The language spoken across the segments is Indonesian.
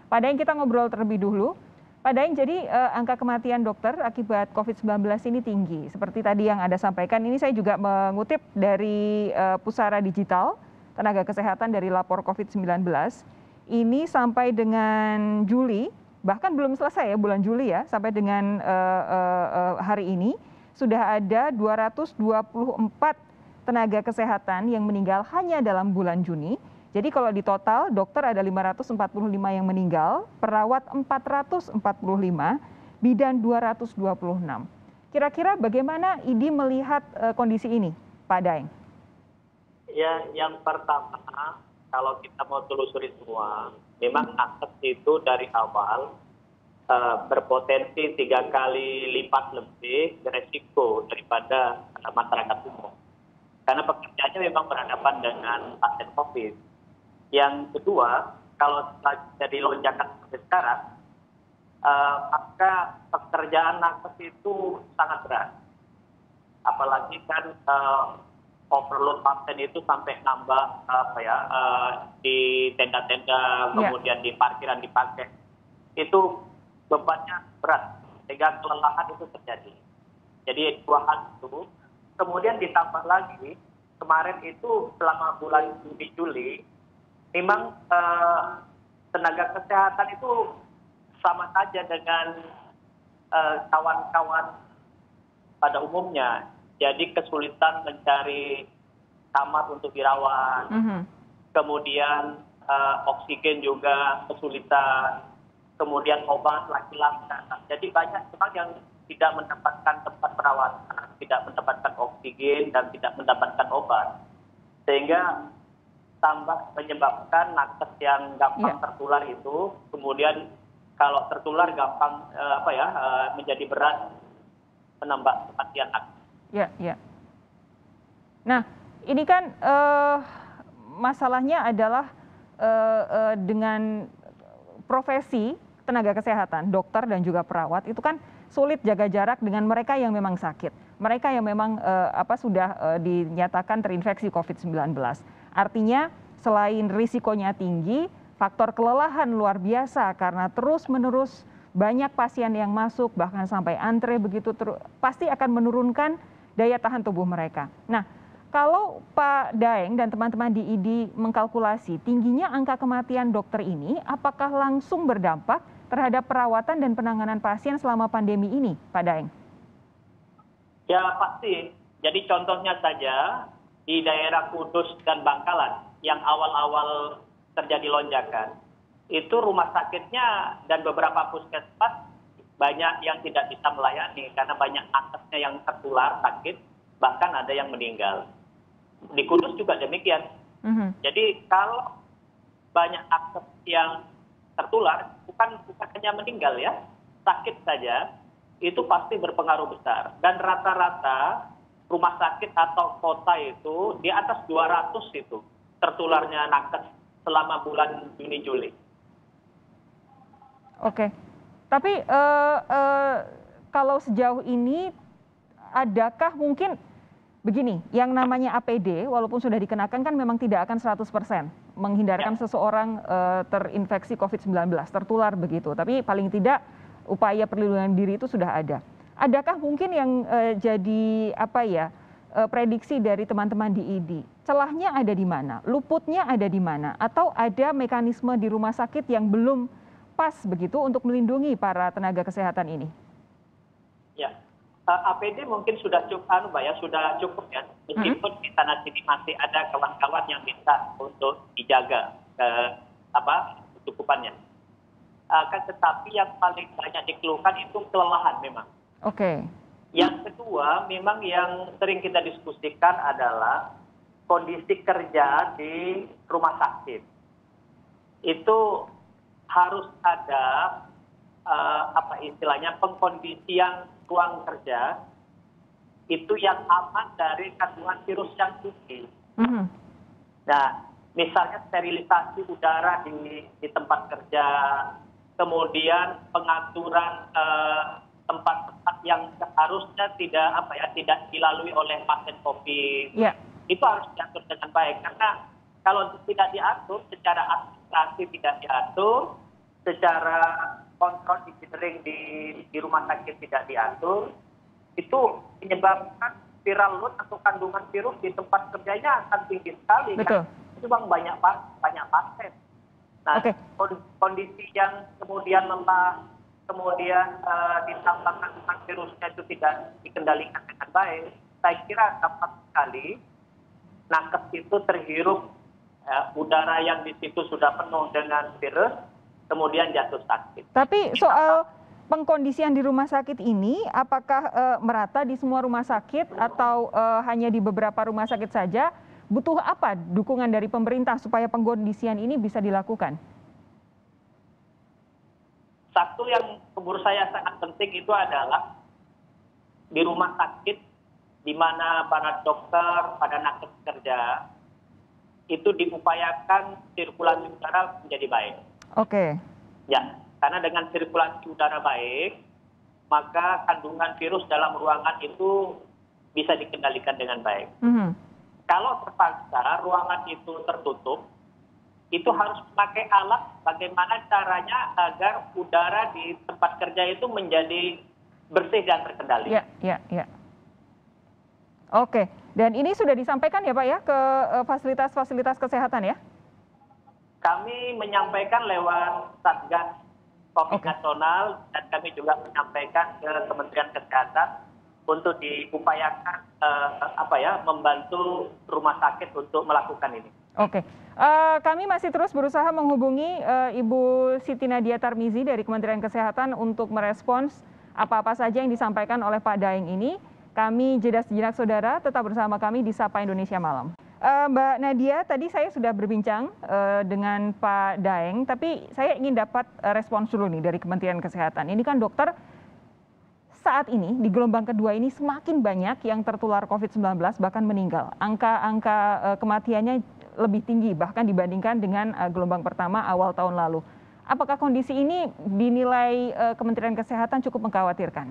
Pak Daeng, kita ngobrol terlebih dulu. Pak Daeng, jadi angka kematian dokter akibat COVID-19 ini tinggi. Seperti tadi yang Anda sampaikan, ini saya juga mengutip dari Pusara Digital Tenaga Kesehatan dari lapor COVID-19. Ini sampai dengan Juli, bahkan belum selesai ya bulan Juli ya, sampai dengan hari ini sudah ada 224 tenaga kesehatan yang meninggal hanya dalam bulan Juni. Jadi kalau di total dokter ada 545 yang meninggal, perawat 445, bidan 226. Kira-kira bagaimana IDI melihat kondisi ini, Pak Daeng? Ya, yang pertama, kalau kita mau telusuri semua, memang nakes itu dari awal berpotensi 3 kali lipat lebih beresiko daripada masyarakat umum. Karena pekerjaannya memang berhadapan dengan pasien COVID. Yang kedua, kalau jadi lonjakan seperti sekarang, maka pekerjaan nakes itu sangat berat. Apalagi kan overload pasien itu sampai nambah di tenda-tenda, kemudian di parkiran dipakai. Itu bebannya berat, sehingga kelelahan itu terjadi. Jadi 2 hal itu. Kemudian ditambah lagi, kemarin itu selama bulan Juni-Juli, memang tenaga kesehatan itu sama saja dengan kawan-kawan pada umumnya. Jadi kesulitan mencari kamar untuk dirawat, kemudian oksigen juga kesulitan, kemudian obat lagi-lagi. Jadi banyak orang yang tidak mendapatkan tempat perawatan, tidak mendapatkan oksigen, dan tidak mendapatkan obat. Sehingga tambah menyebabkan nakes yang gampang tertular itu, kemudian kalau tertular gampang menjadi berat, menambah kematian nakes. Ya. Nah, ini kan masalahnya adalah dengan profesi tenaga kesehatan, dokter dan juga perawat itu kan sulit jaga jarak dengan mereka yang memang sakit, mereka yang memang sudah dinyatakan terinfeksi COVID-19. Artinya selain risikonya tinggi, faktor kelelahan luar biasa karena terus-menerus banyak pasien yang masuk, bahkan sampai antre begitu, pasti akan menurunkan daya tahan tubuh mereka. Nah, kalau Pak Daeng dan teman-teman di IDI mengkalkulasi tingginya angka kematian dokter ini, apakah langsung berdampak terhadap perawatan dan penanganan pasien selama pandemi ini, Pak Daeng? Ya pasti. Jadi contohnya saja di daerah Kudus dan Bangkalan yang awal-awal terjadi lonjakan, itu rumah sakitnya dan beberapa puskesmas banyak yang tidak bisa melayani karena banyak nakesnya yang tertular sakit, bahkan ada yang meninggal. Di Kudus juga demikian. Jadi kalau banyak nakes yang tertular, bukan hanya meninggal ya, sakit saja, itu pasti berpengaruh besar. Dan rata-rata rumah sakit atau kota itu di atas 200 itu tertularnya nakes selama bulan Juni-Juli. Oke, tapi kalau sejauh ini adakah mungkin begini, yang namanya APD walaupun sudah dikenakan kan memang tidak akan 100% menghindarkan seseorang terinfeksi COVID-19, tertular begitu. Tapi paling tidak upaya perlindungan diri itu sudah ada. Adakah mungkin yang jadi prediksi dari teman-teman di IDI? Celahnya ada di mana? Luputnya ada di mana? Atau ada mekanisme di rumah sakit yang belum pas begitu untuk melindungi para tenaga kesehatan ini? Ya, APD mungkin sudah cukup, sudah cukup ya. Meskipun di sana sini masih ada kawan-kawan yang minta untuk dijaga kecukupannya. Tetapi yang paling banyak dikeluhkan itu kelelahan memang. Oke. Yang kedua, memang yang sering kita diskusikan adalah kondisi kerja di rumah sakit. Itu harus ada pengkondisian ruang kerja itu yang aman dari kandungan virus yang tinggi. Nah, misalnya sterilisasi udara di tempat kerja, kemudian pengaturan tempat-tempat yang seharusnya tidak dilalui oleh pasien COVID. Itu harus diatur dengan baik, karena kalau tidak diatur secara administrasi tidak diatur, secara kontrol engineering di rumah sakit tidak diatur, itu menyebabkan viral load atau kandungan virus di tempat kerjanya akan tinggi sekali. Betul. Kan? Itu bang banyak pasien. Nah, kondisi yang kemudian lemah, kemudian ditambah kandungan virusnya itu tidak dikendalikan dengan baik, saya kira dapat sekali nakes itu terhirup udara yang di situ sudah penuh dengan virus, kemudian jatuh sakit. Tapi soal pengkondisian di rumah sakit ini, apakah merata di semua rumah sakit atau hanya di beberapa rumah sakit saja? Butuh apa dukungan dari pemerintah supaya pengkondisian ini bisa dilakukan? Satu yang menurut saya sangat penting itu adalah di rumah sakit di mana para dokter, pada nakes kerja, itu diupayakan sirkulasi udara menjadi baik. Oke. Ya, karena dengan sirkulasi udara baik, maka kandungan virus dalam ruangan itu bisa dikendalikan dengan baik. Kalau terpaksa ruangan itu tertutup, itu harus memakai alat bagaimana caranya agar udara di tempat kerja itu menjadi bersih dan terkendali. Ya. Oke, dan ini sudah disampaikan ya Pak ya ke fasilitas-fasilitas kesehatan ya? Kami menyampaikan lewat Satgas COVID Nasional dan kami juga menyampaikan ke Kementerian Kesehatan untuk diupayakan membantu rumah sakit untuk melakukan ini. Oke, kami masih terus berusaha menghubungi Ibu Siti Nadia Tarmizi dari Kementerian Kesehatan untuk merespons apa-apa saja yang disampaikan oleh Pak Daeng ini. Kami jeda sejenak saudara, tetap bersama kami di Sapa Indonesia Malam. Mbak Nadia, tadi saya sudah berbincang dengan Pak Daeng, tapi saya ingin dapat respons dulu nih dari Kementerian Kesehatan. Ini kan dokter, saat ini di gelombang kedua ini semakin banyak yang tertular COVID-19 bahkan meninggal. Angka kematiannya lebih tinggi bahkan dibandingkan dengan gelombang pertama awal tahun lalu. Apakah kondisi ini dinilai Kementerian Kesehatan cukup mengkhawatirkan?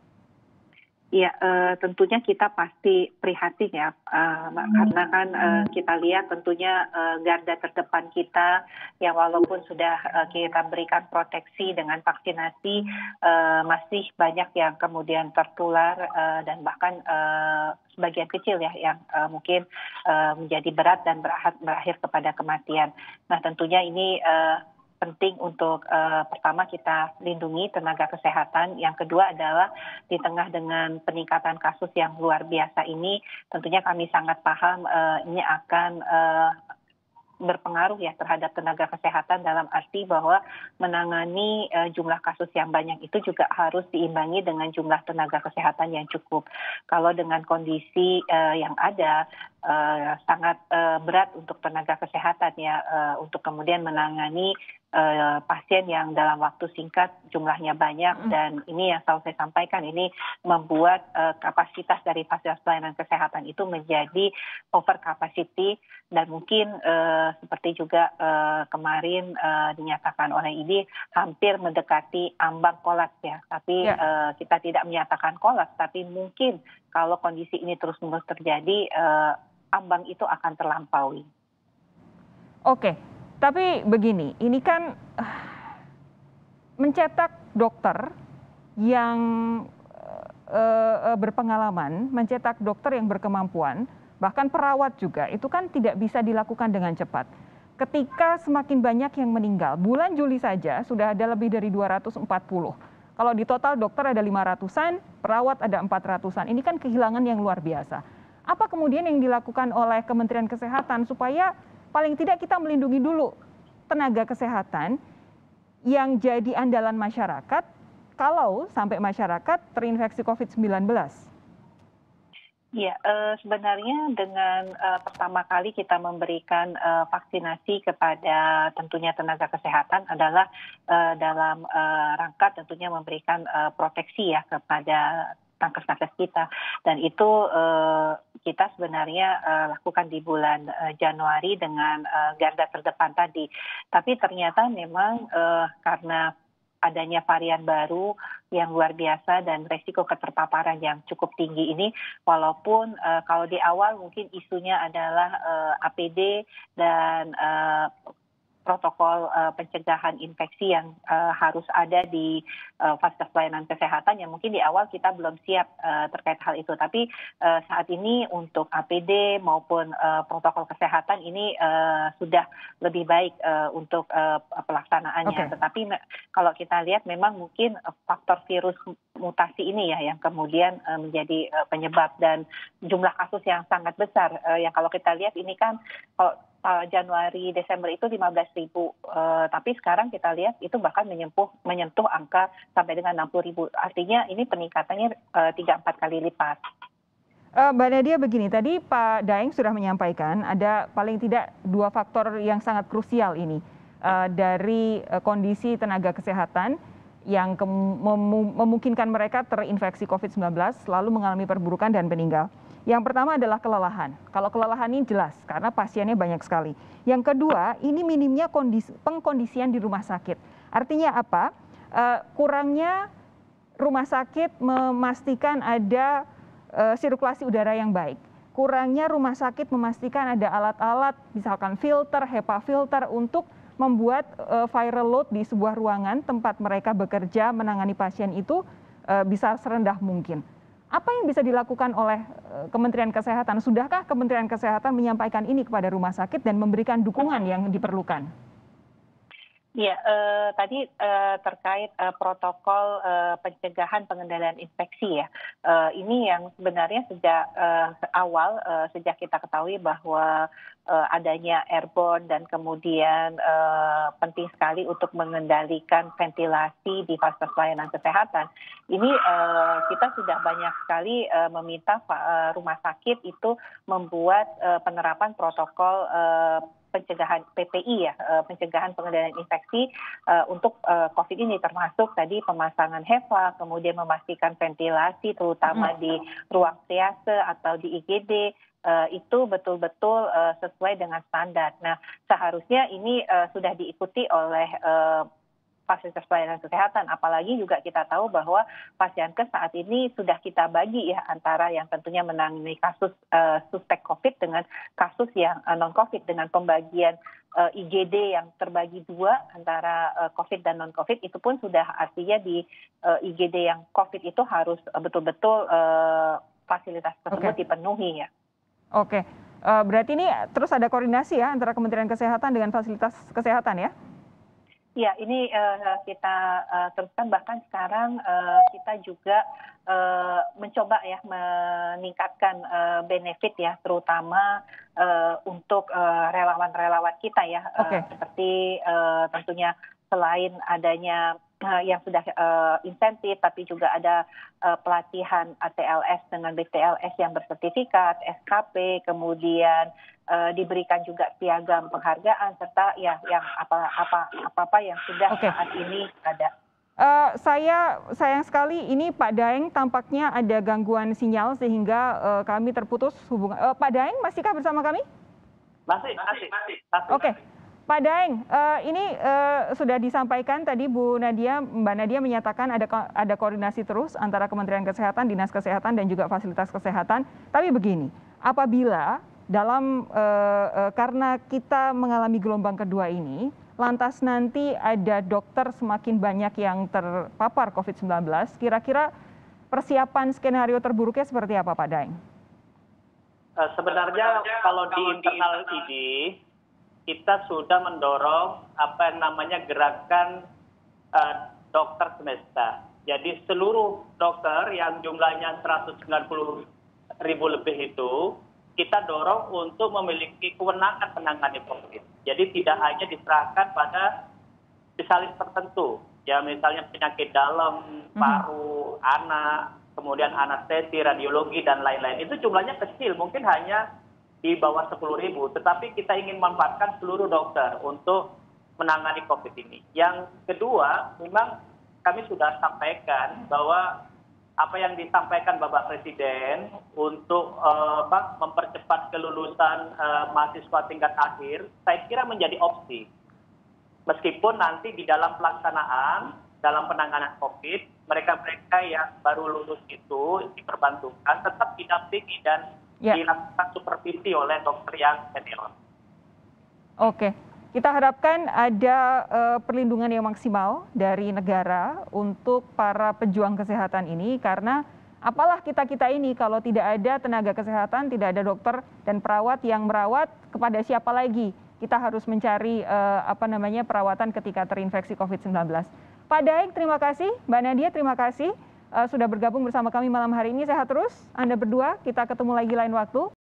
Ya, tentunya kita pasti prihatin ya, karena kan kita lihat tentunya garda terdepan kita yang walaupun sudah kita berikan proteksi dengan vaksinasi, masih banyak yang kemudian tertular dan bahkan sebagian kecil ya yang mungkin menjadi berat dan berakhir kepada kematian. Nah, tentunya ini penting untuk pertama kita lindungi tenaga kesehatan. Yang kedua adalah di tengah dengan peningkatan kasus yang luar biasa ini, tentunya kami sangat paham ini akan berpengaruh ya terhadap tenaga kesehatan dalam arti bahwa menangani jumlah kasus yang banyak itu juga harus diimbangi dengan jumlah tenaga kesehatan yang cukup. Kalau dengan kondisi yang ada sangat berat untuk tenaga kesehatan ya untuk kemudian menangani pasien yang dalam waktu singkat jumlahnya banyak, dan ini yang selalu saya sampaikan, ini membuat kapasitas dari fasilitas pelayanan kesehatan itu menjadi over capacity, dan mungkin seperti juga kemarin dinyatakan oleh ID hampir mendekati ambang kolaps ya, tapi kita tidak menyatakan kolaps, tapi mungkin kalau kondisi ini terus-menerus terjadi ambang itu akan terlampaui. Oke. Tapi begini, ini kan mencetak dokter yang berpengalaman, mencetak dokter yang berkemampuan, bahkan perawat juga, itu kan tidak bisa dilakukan dengan cepat. Ketika semakin banyak yang meninggal, bulan Juli saja sudah ada lebih dari 240. Kalau di total dokter ada 500-an, perawat ada 400-an. Ini kan kehilangan yang luar biasa. Apa kemudian yang dilakukan oleh Kementerian Kesehatan supaya paling tidak kita melindungi dulu tenaga kesehatan yang jadi andalan masyarakat kalau sampai masyarakat terinfeksi COVID-19? Ya, sebenarnya dengan pertama kali kita memberikan vaksinasi kepada tentunya tenaga kesehatan adalah dalam rangka tentunya memberikan proteksi ya kepada nakes-nakes kita, dan itu kita sebenarnya lakukan di bulan Januari dengan garda terdepan tadi. Tapi ternyata memang karena adanya varian baru yang luar biasa dan resiko keterpaparan yang cukup tinggi ini, walaupun kalau di awal mungkin isunya adalah APD dan protokol pencegahan infeksi yang harus ada di fasilitas pelayanan kesehatan yang mungkin di awal kita belum siap terkait hal itu. Tapi saat ini untuk APD maupun protokol kesehatan ini sudah lebih baik untuk pelaksanaannya. Oke. Tetapi kalau kita lihat memang mungkin faktor virus mutasi ini ya yang kemudian menjadi penyebab dan jumlah kasus yang sangat besar. Yang kalau kita lihat ini kan kalau Januari Desember itu 15.000, tapi sekarang kita lihat itu bahkan menyentuh angka sampai dengan 60.000. Artinya ini peningkatannya 3-4 kali lipat. Mbak Nadia begini, tadi Pak Daeng sudah menyampaikan ada paling tidak 2 faktor yang sangat krusial ini dari kondisi tenaga kesehatan yang memungkinkan mereka terinfeksi COVID-19 lalu mengalami perburukan dan meninggal. Yang pertama adalah kelelahan. Kalau kelelahan ini jelas karena pasiennya banyak sekali. Yang kedua, ini minimnya pengkondisian di rumah sakit. Artinya apa? Kurangnya rumah sakit memastikan ada sirkulasi udara yang baik. Kurangnya rumah sakit memastikan ada alat-alat, misalkan filter, HEPA filter untuk membuat viral load di sebuah ruangan tempat mereka bekerja menangani pasien itu bisa serendah mungkin. Apa yang bisa dilakukan oleh Kementerian Kesehatan? Sudahkah Kementerian Kesehatan menyampaikan ini kepada rumah sakit dan memberikan dukungan yang diperlukan? Ya, tadi terkait protokol pencegahan pengendalian infeksi ya. Ini yang sebenarnya sejak awal, sejak kita ketahui bahwa adanya airborne dan kemudian penting sekali untuk mengendalikan ventilasi di fasilitas pelayanan kesehatan. Ini kita sudah banyak sekali meminta rumah sakit itu membuat penerapan protokol pencegahan PPI ya, pencegahan pengendalian infeksi untuk COVID ini, termasuk tadi pemasangan HEPA, kemudian memastikan ventilasi terutama di ruang triase atau di IGD itu betul-betul sesuai dengan standar. Nah, seharusnya ini sudah diikuti oleh fasilitas pelayanan kesehatan, apalagi juga kita tahu bahwa Pasienkes saat ini sudah kita bagi ya antara yang tentunya menangani kasus suspek COVID dengan kasus yang non-COVID, dengan pembagian IGD yang terbagi 2 antara COVID dan non-COVID. Itu pun sudah artinya di IGD yang COVID itu harus betul-betul fasilitas tersebut dipenuhi ya. Oke, berarti ini terus ada koordinasi ya antara Kementerian Kesehatan dengan fasilitas kesehatan ya? Ya, ini kita teruskan, bahkan sekarang kita juga mencoba ya meningkatkan benefit ya, terutama untuk relawan-relawan kita ya, seperti tentunya selain adanya yang sudah insentif, tapi juga ada pelatihan ATLS dengan BTLS yang bersertifikat, SKP, kemudian diberikan juga piagam penghargaan serta ya yang apa yang sudah saat ini ada. Saya sayang sekali ini Pak Daeng tampaknya ada gangguan sinyal sehingga kami terputus hubungan. Pak Daeng masihkah bersama kami? Masih. Oke. Pak Daeng, ini sudah disampaikan tadi Mbak Nadia menyatakan ada koordinasi terus antara Kementerian Kesehatan, Dinas Kesehatan dan juga fasilitas kesehatan. Tapi begini, apabila karena kita mengalami gelombang kedua ini, lantas nanti ada dokter semakin banyak yang terpapar COVID-19, kira-kira persiapan skenario terburuknya seperti apa Pak Daeng? Sebenarnya kalau di internal ID, kita sudah mendorong apa yang namanya gerakan dokter semesta. Jadi seluruh dokter yang jumlahnya 190.000 lebih itu, kita dorong untuk memiliki kewenangan menangani COVID. Jadi tidak hanya diserahkan pada spesialis tertentu, ya misalnya penyakit dalam, paru, anak, kemudian anestesi, radiologi dan lain-lain. Itu jumlahnya kecil, mungkin hanya di bawah 10.000, tetapi kita ingin memanfaatkan seluruh dokter untuk menangani COVID ini. Yang kedua, memang kami sudah sampaikan bahwa apa yang disampaikan Bapak Presiden untuk mempercepat kelulusan mahasiswa tingkat akhir, saya kira menjadi opsi. Meskipun nanti di dalam pelaksanaan, dalam penanganan COVID, mereka-mereka yang baru lulus itu diperbantukan, tetap didampingi dan dilakukan supervisi oleh dokter yang senior. Oke. Kita harapkan ada perlindungan yang maksimal dari negara untuk para pejuang kesehatan ini, karena apalah kita-kita ini kalau tidak ada tenaga kesehatan, tidak ada dokter dan perawat yang merawat, kepada siapa lagi kita harus mencari perawatan ketika terinfeksi COVID-19. Pak Daeng, terima kasih. Mbak Nadia, terima kasih sudah bergabung bersama kami malam hari ini. Sehat terus Anda berdua. Kita ketemu lagi lain waktu.